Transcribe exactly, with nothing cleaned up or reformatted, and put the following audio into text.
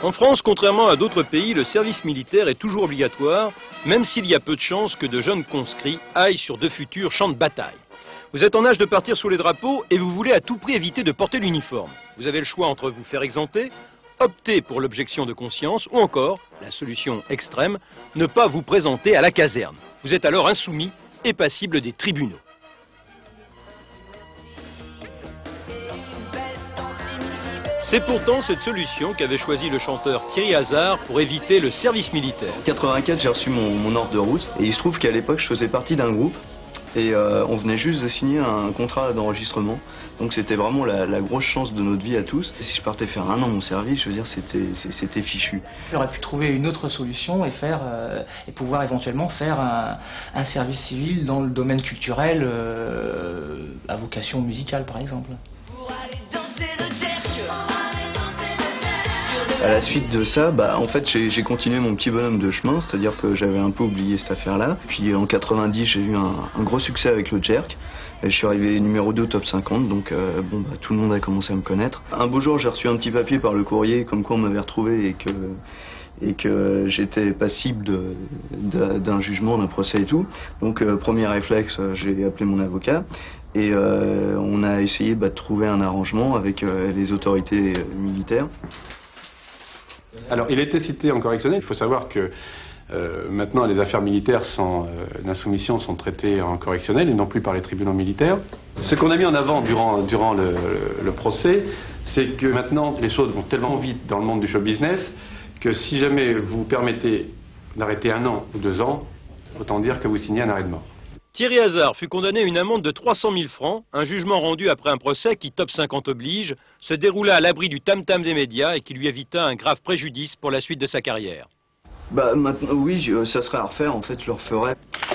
En France, contrairement à d'autres pays, le service militaire est toujours obligatoire, même s'il y a peu de chances que de jeunes conscrits aillent sur de futurs champs de bataille. Vous êtes en âge de partir sous les drapeaux et vous voulez à tout prix éviter de porter l'uniforme. Vous avez le choix entre vous faire exempter, opter pour l'objection de conscience ou encore, la solution extrême, ne pas vous présenter à la caserne. Vous êtes alors insoumis et passible des tribunaux. C'est pourtant cette solution qu'avait choisi le chanteur Thierry Hazard pour éviter le service militaire. En quatre-vingt-quatre, j'ai reçu mon, mon ordre de route et il se trouve qu'à l'époque, je faisais partie d'un groupe et euh, on venait juste de signer un contrat d'enregistrement. Donc c'était vraiment la, la grosse chance de notre vie à tous. Et si je partais faire un an mon service, je veux dire, c'était c'était fichu. J'aurais pu trouver une autre solution et faire euh, et pouvoir éventuellement faire un, un service civil dans le domaine culturel, euh, à vocation musicale par exemple. À la suite de ça, bah, en fait, j'ai continué mon petit bonhomme de chemin, c'est-à-dire que j'avais un peu oublié cette affaire-là. Puis en quatre-vingt-dix, j'ai eu un, un gros succès avec le Jerk. Et je suis arrivé numéro deux top cinquante, donc euh, bon, bah, tout le monde a commencé à me connaître. Un beau jour, j'ai reçu un petit papier par le courrier, comme quoi on m'avait retrouvé et que, et que j'étais passible d'un jugement, d'un procès et tout. Donc, euh, premier réflexe, j'ai appelé mon avocat. Et euh, on a essayé bah, de trouver un arrangement avec euh, les autorités militaires. Alors, il était cité en correctionnel. Il faut savoir que euh, maintenant, les affaires militaires sans euh, d'insoumission sont traitées en correctionnel et non plus par les tribunaux militaires. Ce qu'on a mis en avant durant, durant le, le, le procès, c'est que maintenant, les choses vont tellement vite dans le monde du show business que si jamais vous permettez d'arrêter un an ou deux ans, autant dire que vous signez un arrêt de mort. Thierry Hazard fut condamné à une amende de trois cent mille francs, un jugement rendu après un procès qui, top cinquante oblige, se déroula à l'abri du tam-tam des médias et qui lui évita un grave préjudice pour la suite de sa carrière. Bah maintenant, oui, je, ça serait à refaire, en fait, je le referais.